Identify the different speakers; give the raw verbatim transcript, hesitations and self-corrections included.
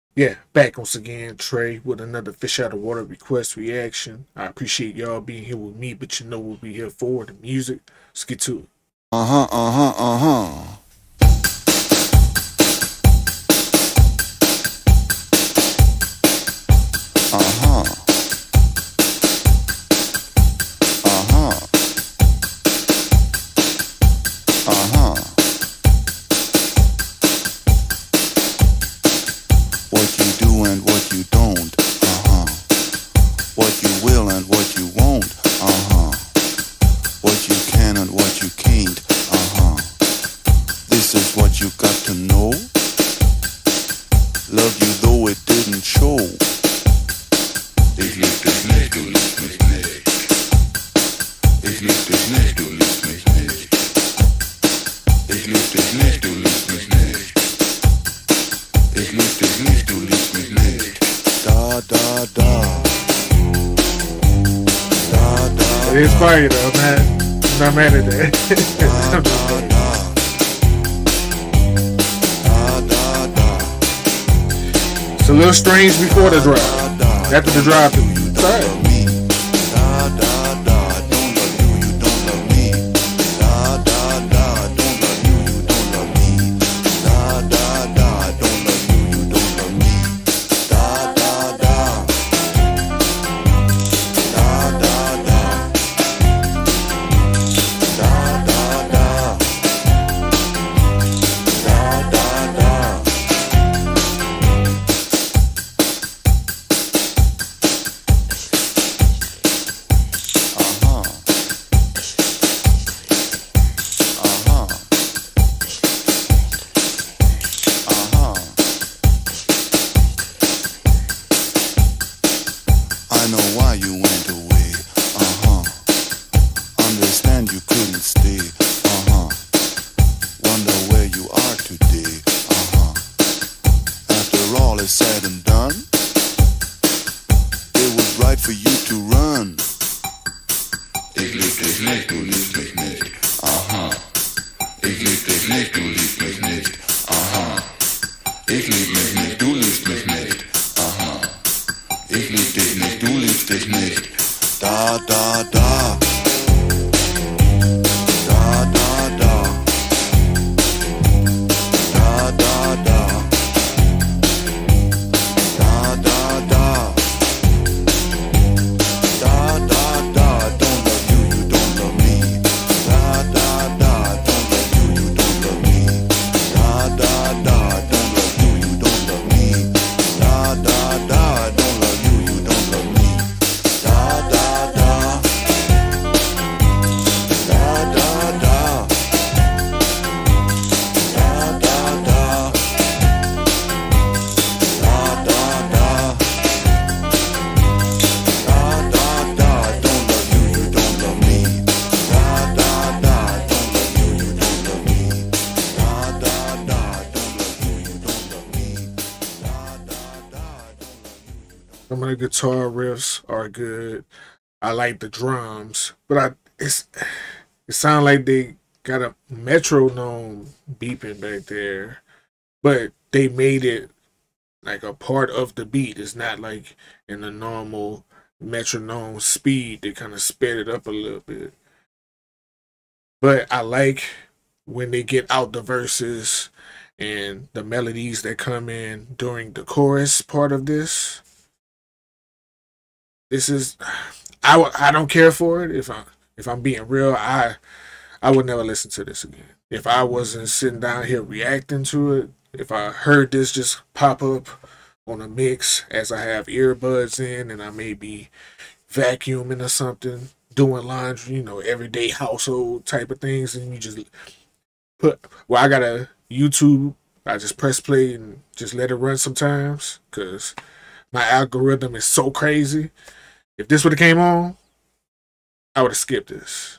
Speaker 1: Yeah, back once again, Trey, with another Fish Out of Water request reaction. I appreciate y'all being here with me, but you know what we here for, the music. Let's get to it.
Speaker 2: Uh-huh, uh-huh, uh-huh. Uh-huh. Uh-huh. Uh-huh. What you do and what you don't. Uh-huh. What you will and what you won't. Uh-huh. What you can and what you can't. Uh-huh. This is what you got to know. Love you though it didn't show. Ich lieb dich nicht, du liebst mich nicht. Ich lieb dich nicht, du liebst mich nicht. Ich lieb dich nicht, du liebst mich nicht. Ich lieb dich nicht, du liebst mich nicht. Da, da, da. Da, da,
Speaker 1: It is fire though, man. I'm not mad at that.
Speaker 2: da, da, da. Da, da, da.
Speaker 1: It's a little strange before the drop. After the drop, it's alright.
Speaker 2: Da, da, da. Don't love you, you don't love me. Da, da, da. Don't love you, you don't love me. Da, da, da. Don't love you, you don't love me. Da, da, da. Da, da, da. Da, da, da. Da, da, da. Uh-huh. Uh-huh. Uh-huh. I know why you went away. Uh-huh. Understand you couldn't stay. Uh-huh. Wonder where you are today. Uh-huh. After all is said and done, it was right for you to run. Ich lieb dich nicht, du liebst mich nicht. Aha. Ich lieb dich nicht, du liebst mich nicht. Aha. Ich lieb mich nicht, du liebst mich nicht. Aha. Ich lieb dich nicht, du liebst dich nicht. Da, da, da. Da, da, da. Da, da, da. Da, da, da. Da, da, da. Don't love you, you don't love me. Da, da, da. Don't love you, you don't love me. Da, da, da. Don't love you, you don't love me. Da, da, da. Don't love you, you don't love me. Da, da, da. Da, da, da. Da, da, da. Da, da, da. Da, da, da. Don't love you, you don't love me. Da, da, da. Don't love you, you don't love me. Da, da, da. Don't love you, you don't love me. Da, da, da. Don't love you, you don't.
Speaker 1: Some of the guitar riffs are good. I like the drums, but I it's it sounds like they got a metronome beeping back there, but they made it like a part of the beat. It's not like in the normal metronome speed. They kind of sped it up a little bit. But I like when they get out the verses and the melodies that come in during the chorus part of this. This is I w- I don't care for it. If I if I'm being real, I I would never listen to this again. If I wasn't sitting down here reacting to it, if I heard this just pop up on a mix as I have earbuds in and I may be vacuuming or something, doing laundry, you know, everyday household type of things, and you just put well, I got a YouTube. I just press play and just let it run sometimes because my algorithm is so crazy. If this would have came on, I would have skipped this.